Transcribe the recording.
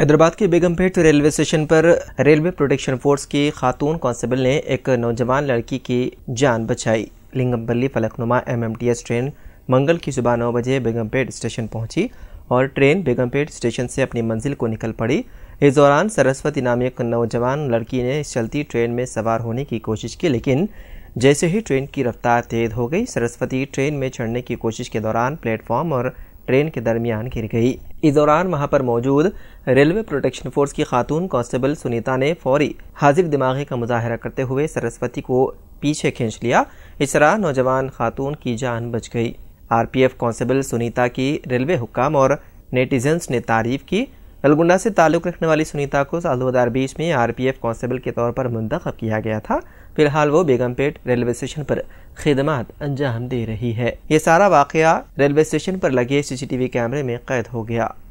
हैदराबाद के Begumpet railway station पर railway protection force की खातून कांस्टेबल ने एक नौजवान लड़की की जान बचाई। लिंगमपल्ली फलकनुमा MMTS ट्रेन मंगल की सुबह 9 बजे बेगमपेट स्टेशन पहुंची और ट्रेन बेगमपेट स्टेशन से अपनी मंजिल को निकल पड़ी। इस दौरान सरस्वती नामी एक नौजवान लड़की ने चलती ट्रेन में सवार होने की कोशिश की, लेकिन जैसे ही ट्रेन की रफ्तार तेज हो गई, सरस्वती ट्रेन में चढ़ने की कोशिश के दौरान प्लेटफॉर्म और ट्रेन के दरमियान गिर गई। इस दौरान वहां पर मौजूद रेलवे प्रोटेक्शन फोर्स की खातून कांस्टेबल सुनीता ने फौरी हाजिर दिमागी का मुजाहरा करते हुए सरस्वती को पीछे खींच लिया। इस तरह नौजवान खातून की जान बच गई। RPF कांस्टेबल सुनीता की रेलवे हुक्काम और नेटिजन्स ने तारीफ की। नलगुंडा से ताल्लुक रखने वाली सुनीता को साल 2020 में RPF कांस्टेबल के तौर पर मुंतखब किया गया था। फिलहाल वो बेगमपेट रेलवे स्टेशन पर खिदमत अंजाम दे रही है। ये सारा वाकया रेलवे स्टेशन पर लगे CCTV कैमरे में कैद हो गया।